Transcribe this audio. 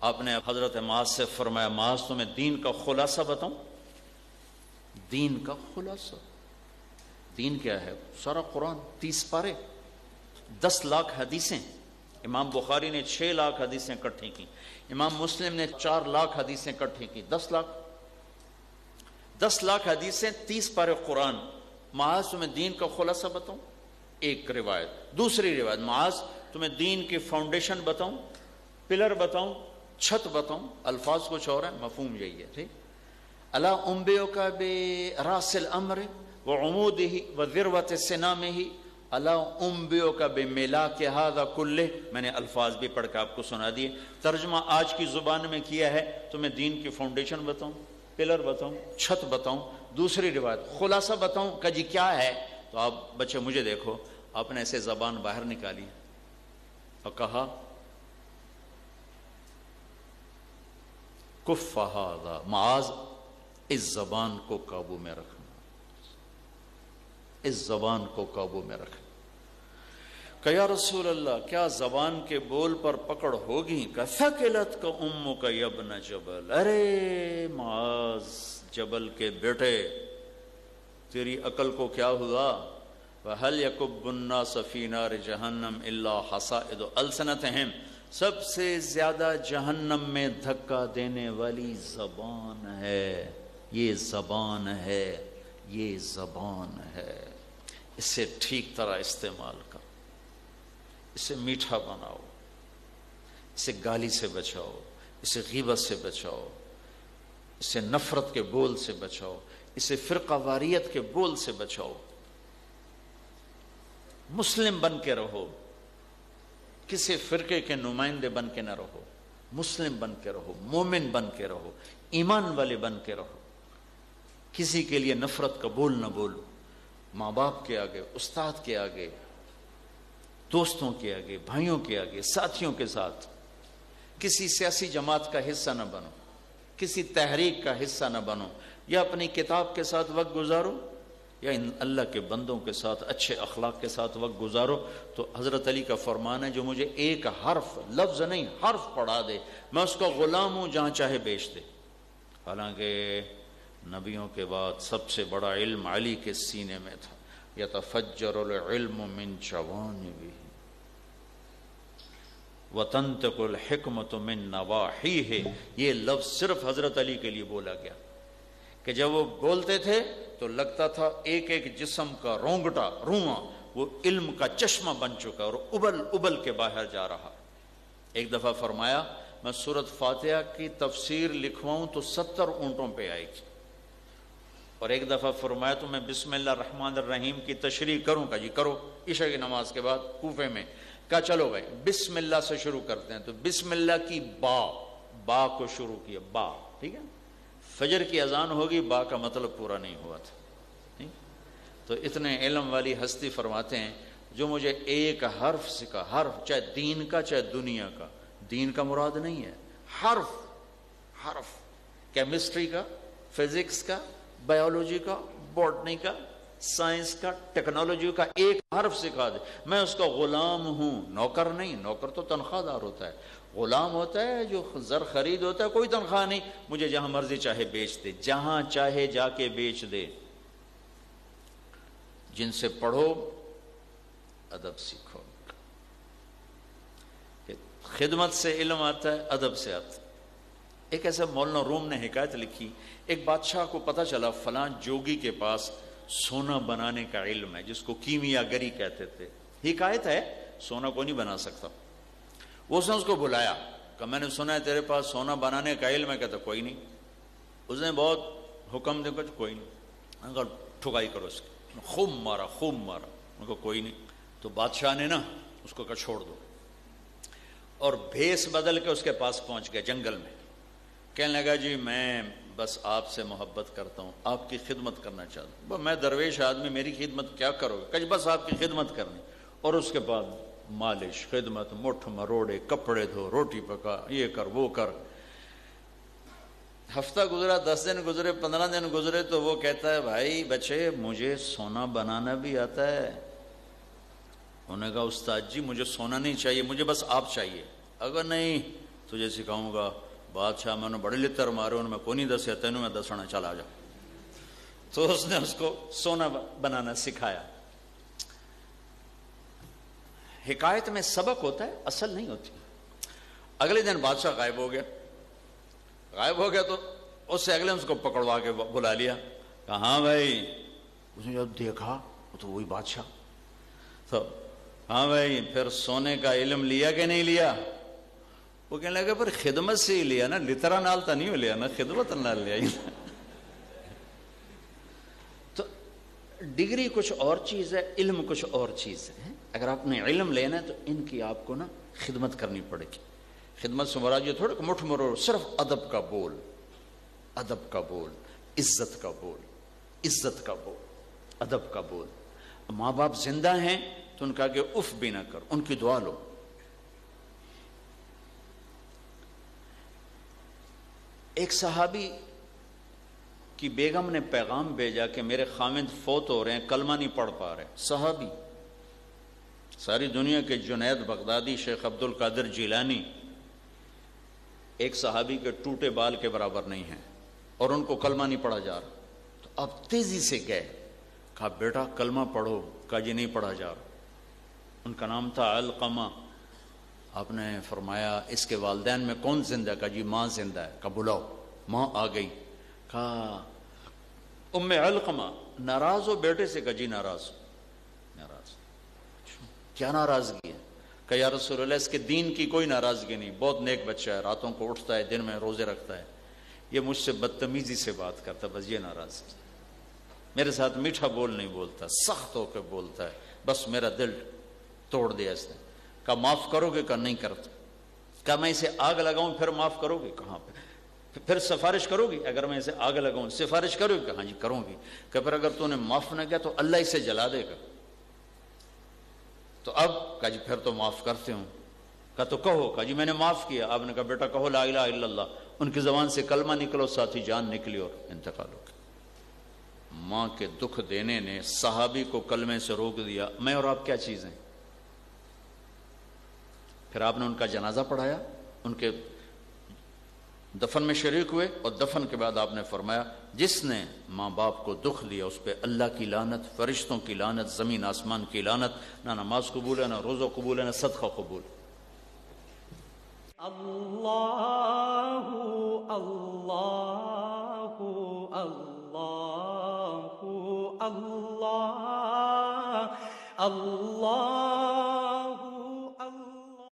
آپ نے حضرت معاذ سے فرمایا معاذ تمہیں دین کا خلاصہ بتاؤں؟ دین کا خلاصہ، دین کیا ہے؟ سارا قرآن 30 پارے، 10 لاکھ حدیثیں، امام بخاری نے 6 لاکھ حدیثیں اکٹھی کی، امام مسلم نے 4 لاکھ حدیثیں اکٹھی کی، 10 لاکھ حدیثیں، 30 پارے قرآن۔ معاذ تمہیں دین کا خلاصہ بتاؤں؟ ایک روایت۔ دوسری روایت معاذ تمہیں دین کی فاؤنڈیشن بتاؤں، پلر بتاؤں، چھت بتاؤں؟ الفاظ کچھ اور ہیں، مفہوم یہی ہے، ٹھیک؟ الا انبئک براس الامر وعمودہ وذروۃ سنامہ الا انبئک بملاک ھذا کلہ۔ میں نے الفاظ بھی پڑھ کے آپ کو سنا دیے، ترجمہ آج کی زبان میں کیا ہے، تمہیں دین کی فاؤنڈیشن بتاؤں، پلر بتاؤں، چھت بتاؤں؟ دوسری روایت خلاصہ بتاؤں کہ جی کیا ہے؟ تو آپ بچے مجھے دیکھو، آپ نے ایسے زبان باہر نکالی اور کہا کف ھذا، معاذ اس زبان کو قابو میں رکھنا، اس زبان کو قابو میں رکھنا۔ کہ یا رسول اللہ کیا زبان کے بول پر پکڑ ہوگی؟ کہ ثقلت کا امک یا ابن جبل، ارے معاذ جبل کے بیٹے تیری عقل کو کیا ہوا؟ وَهَلْ يَكُبُّ النَّاسَ فِي نَارِ جَهَنَّمْ إِلَّا حَصَائِدُ أَلْسِنَتِهِمْ۔ سب سے زیادہ جہنم میں دھکا دینے والی زبان ہے، یہ زبان ہے، یہ زبان ہے۔ اسے ٹھیک طرح استعمال کر، اسے میٹھا بناؤ، اسے گالی سے بچاؤ، اسے غیبت سے بچاؤ، اسے نفرت کے بول سے بچاؤ، اسے فرقہ واریت کے بول سے بچاؤ۔ مسلم بن کے رہو، کسی فرقے کے نمائندے بن کے نہ رہو، مسلم بن کے رہو، مومن بن کے رہو، ایمان والے بن کے رہو۔ کسی کے لیے نفرت کا بول نہ بولو، ماں باپ کے آگے، استاد کے آگے، دوستوں کے آگے، بھائیوں کے آگے، ساتھیوں کے ساتھ۔ کسی سیاسی جماعت کا حصہ نہ بنو، کسی تحریک کا حصہ نہ بنو، یا اپنی کتاب کے ساتھ وقت گزارو یا ان اللہ کے بندوں کے ساتھ اچھے اخلاق کے ساتھ وقت گزارو۔ تو حضرت علی کا فرمان ہے جو مجھے ایک حرف، لفظ نہیں حرف پڑھا دے، میں اس کا غلام ہوں جہاں چاہے بیچ دے۔ حالانکہ نبیوں کے بعد سب سے بڑا علم علی کے سینے میں تھا، یتفجر العلم من جوانبہ وتنطق الحکمت من نواحیہ۔ یہ لفظ صرف حضرت علی کے لیے بولا گیا کہ جب وہ بولتے تھے تو لگتا تھا ایک ایک جسم کا رونگٹا، رواں وہ علم کا چشمہ بن چکا اور ابل ابل کے باہر جا رہا۔ ایک دفعہ فرمایا میں سورۃ فاتحہ کی تفسیر لکھواؤں تو 70 اونٹوں پہ آئے گی، اور ایک دفعہ فرمایا تو میں بسم اللہ الرحمن الرحیم کی تشریح کروں کا جی کرو، عشاء کی نماز کے بعد کوفے میں کہا چلو بھائی بسم اللہ سے شروع کرتے ہیں، تو بسم اللہ کی با کو شروع کیا، با، ٹھیک ہے۔ فجر کی اذان ہوگی، با کا مطلب پورا نہیں ہوا تھا، نہیں؟ تو اتنے علم والی ہستی فرماتے ہیں جو مجھے ایک حرف سکھا، حرف چاہے دین کا چاہے دنیا کا، دین کا مراد نہیں ہے، حرف کیمسٹری کا، فزکس کا، بایولوجی کا، باٹنی کا، سائنس کا، ٹیکنالوجی کا، ایک حرف سکھا دے میں اس کا غلام ہوں، نوکر نہیں۔ نوکر تو تنخواہ دار ہوتا ہے، غلام ہوتا ہے جو زر خرید ہوتا ہے، کوئی تنخواہ نہیں، مجھے جہاں مرضی چاہے بیچ دے، جہاں چاہے جا کے بیچ دے۔ جن سے پڑھو ادب سیکھو، خدمت سے علم آتا ہے، ادب سے آتا ہے۔ ایک ایسا مولانا روم نے حکایت لکھی، ایک بادشاہ کو پتہ چلا فلاں جوگی کے پاس سونا بنانے کا علم ہے، جس کو کیمیا گری کہتے تھے۔ حکایت ہے، سونا کو نہیں بنا سکتا۔ وہ اس نے اس کو بلایا کہ میں نے سنا ہے تیرے پاس سونا بنانے کا علم ہے، کہتا کوئی نہیں۔ اس نے بہت حکم دے کر کوئی نہیں، اگر ٹھکائی کرو اس کی، خوب مارا ان کو کوئی نہیں۔ تو بادشاہ نے نا اس کو کہا چھوڑ دو، اور بھیس بدل کے اس کے پاس پہنچ گیا جنگل میں، کہنے لگا جی میں بس آپ سے محبت کرتا ہوں، آپ کی خدمت کرنا چاہتا ہوں، میں درویش آدمی، میری خدمت کیا کرو گے؟ کہ بس آپ کی خدمت کرنی۔ اور اس کے بعد مالش، خدمت، مٹھ مروڑے، کپڑے دھو، روٹی پکا، یہ کر وہ کر۔ ہفتہ گزرا، 10 دن گزرے، 15 دن گزرے، تو وہ کہتا ہے بھائی بچے مجھے سونا بنانا بھی آتا ہے۔ انہوں نے کہا استاد جی مجھے سونا نہیں چاہیے، مجھے بس آپ چاہیے۔ اگر نہیں تجھے سکھاؤں گا بادشاہ میں نے بڑے لتر مارے ان میں کو نہیں دسیا تینوں میں دسنا چلا جا. تو اس نے اس کو سونا بنانا سکھایا. حکایت میں سبق ہوتا ہے، اصل نہیں ہوتی. اگلے دن بادشاہ غائب ہو گیا تو اس سے اگلے اس کو پکڑوا کے بلا لیا. کہا ہاں بھائی. اس نے جب دیکھا تو وہی بادشاہ. تو ہاں بھائی پھر سونے کا علم لیا کہ نہیں لیا؟ وہ کہنے لگا پر خدمت سے ہی لیا نا، لترا نال تو نہیں لیا نا، خدمت نال لیا. تو ڈگری کچھ اور چیز ہے، علم کچھ اور چیز ہے. اگر آپ نے علم لینا ہے تو ان کی آپ کو نا خدمت کرنی پڑے گی. خدمت سے مراد یہ تھوڑا کہ مٹھ مرو، صرف ادب کا بول، ادب کا بول، عزت کا بول، عزت کا بول، ادب کا بول. ماں باپ زندہ ہیں تو ان کا کہ اف بھی نہ کر، ان کی دعا لو. ایک صحابی کی بیگم نے پیغام بھیجا کہ میرے خاوند فوت ہو رہے ہیں، کلمہ نہیں پڑھ پا رہے. صحابی، ساری دنیا کے جنید بغدادی، شیخ عبد القادر جیلانی ایک صحابی کے ٹوٹے بال کے برابر نہیں ہیں اور ان کو کلمہ نہیں پڑھا جا رہا. تو اب تیزی سے گئے، کہا بیٹا کلمہ پڑھو. کہا جی نہیں پڑھا جا رہا. ان کا نام تھا علقمہ. آپ نے فرمایا اس کے والدین میں کون زندہ ہے؟ کہا جی ماں زندہ ہے. کہا بلاؤ. ماں آ گئی. کہا ام علقمہ ناراض ہو بیٹے سے؟ کہا جی ناراض ناراض. کیا ناراضگی ہے؟ کہ یا رسول اللہ اس کے دین کی کوئی ناراضگی نہیں، بہت نیک بچہ ہے، راتوں کو اٹھتا ہے، دن میں روزے رکھتا ہے. یہ مجھ سے بدتمیزی سے بات کرتا، بس یہ ناراضگی. میرے ساتھ میٹھا بول نہیں بولتا، سخت ہو کے بولتا ہے، بس میرا دل توڑ دیا اس نے. کہا معاف کرو گے؟ کہا نہیں کرتا. کہا میں اسے آگ لگاؤں پھر معاف کرو گے؟ کہاں پھر سفارش کرو گی؟ اگر میں اسے آگ لگاؤں سفارش کرو گی؟ کہا جی کروں گی. کہ پھر اگر تو نے معاف نہ کیا تو اللہ اسے جلا دے گا. تو اب کہا جی پھر تو معاف کرتے ہوں. کہا تو کہو. کہا جی میں نے معاف کیا. آپ نے کہا بیٹا کہو لا الہ الا اللہ. ان کی زبان سے کلمہ نکلو، ساتھی جان نکلی اور انتقال ہو گیا. ماں کے دکھ دینے نے صحابی کو کلمے سے روک دیا. میں اور آپ کیا چیز ہیں؟ پھر آپ نے ان کا جنازہ پڑھایا، ان کے دفن میں شریک ہوئے، اور دفن کے بعد آپ نے فرمایا جس نے ماں باپ کو دکھ دیا اس پہ اللہ کی لعنت، فرشتوں کی لعنت، زمین آسمان کی لعنت. نہ نماز قبول ہے، نہ روزہ قبول ہے، نہ صدقہ قبول. اللہ اللہ اللہ اللہ اللہ